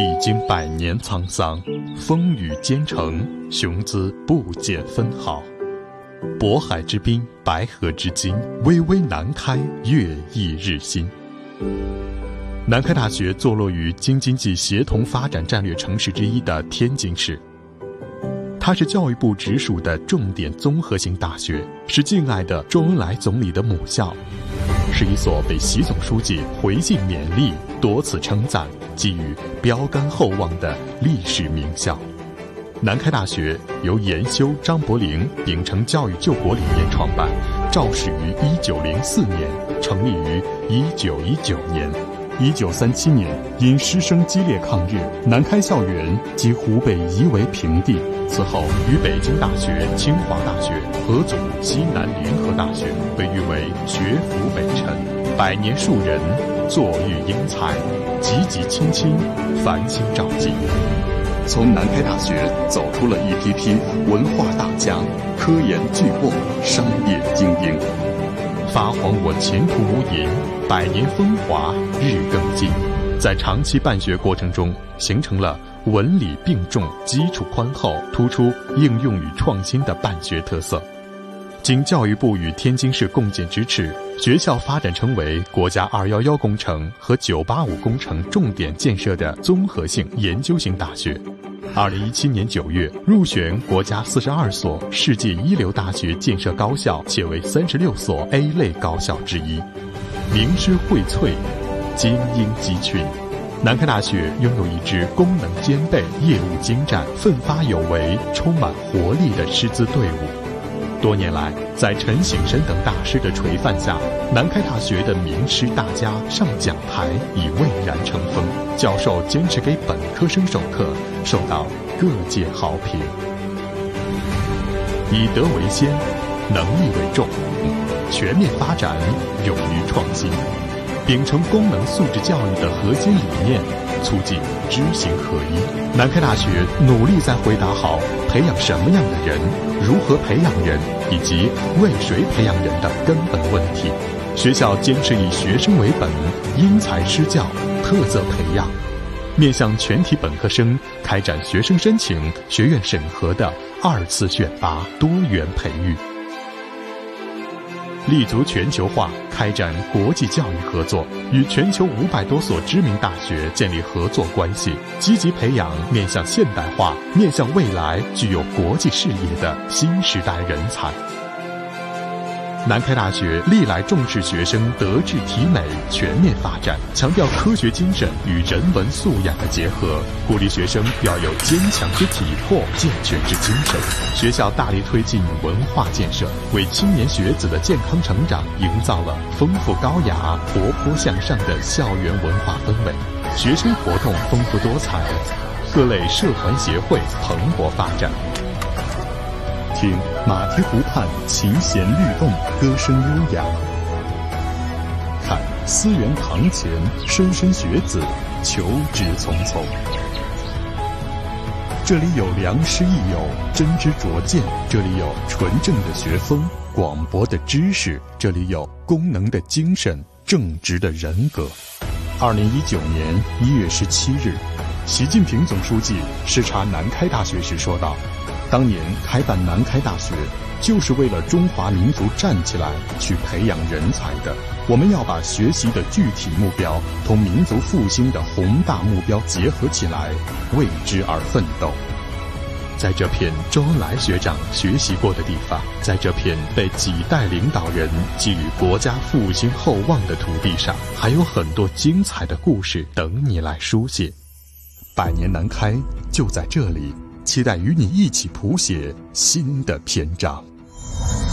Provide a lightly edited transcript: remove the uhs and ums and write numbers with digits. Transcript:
历经百年沧桑，风雨兼程，雄姿不减分毫。渤海之滨，白河之津，巍巍南开，跃逸日新。南开大学坐落于京津冀协同发展战略城市之一的天津市，它是教育部直属的重点综合性大学，是敬爱的周恩来总理的母校，是一所被习总书记回信勉励、多次称赞、寄予标杆厚望的历史名校。南开大学由研修张伯苓秉承教育救国理念创办，肇始于1904年，成立于1919年。1937年，因师生激烈抗日，南开校园几乎被夷为平地。此后，与北京大学、清华大学合组西南联合大学，被誉为学府北辰，百年树人，坐育英才，积极亲亲，繁星照进。从南开大学走出了一批批文化大家、科研巨擘、商业精英，发黄我前途无垠，百年风华日更近。在长期办学过程中，形成了文理并重、基础宽厚、突出应用与创新的办学特色。经教育部与天津市共建支持，学校发展成为国家211工程和985工程重点建设的综合性研究型大学。2017年9月，入选国家42所世界一流大学建设高校，且为36所 A 类高校之一。名师荟萃，精英集群。南开大学拥有一支功能兼备、业务精湛、奋发有为、充满活力的师资队伍。多年来，在陈省身等大师的垂范下，南开大学的名师大家上讲台已蔚然成风，教授坚持给本科生授课，受到各界好评。以德为先，能力为重，全面发展，勇于创新，秉承功能素质教育的核心理念，促进知行合一。南开大学努力在回答好培养什么样的人、如何培养人以及为谁培养人的根本问题。学校坚持以学生为本，因材施教，特色培养，面向全体本科生开展学生申请、学院审核的2次选拔，多元培育。立足全球化，开展国际教育合作，与全球500多所知名大学建立合作关系，积极培养面向现代化、面向未来、具有国际视野的新时代人才。南开大学历来重视学生德智体美全面发展，强调科学精神与人文素养的结合，鼓励学生要有坚强之体魄、健全之精神。学校大力推进文化建设，为青年学子的健康成长营造了丰富高雅、活泼向上的校园文化氛围。学生活动丰富多彩，各类社团协会蓬勃发展。听马蹄湖畔琴弦律动，歌声优雅；看思源堂前莘莘学子，求知匆匆。这里有良师益友，真知灼见；这里有纯正的学风，广博的知识；这里有功能的精神，正直的人格。2019年1月17日，习近平总书记视察南开大学时说道：当年开办南开大学，就是为了中华民族站起来去培养人才的。我们要把学习的具体目标同民族复兴的宏大目标结合起来，为之而奋斗。在这片周恩来学长学习过的地方，在这片被几代领导人寄予国家复兴厚望的土地上，还有很多精彩的故事等你来书写。百年南开就在这里，期待与你一起谱写新的篇章。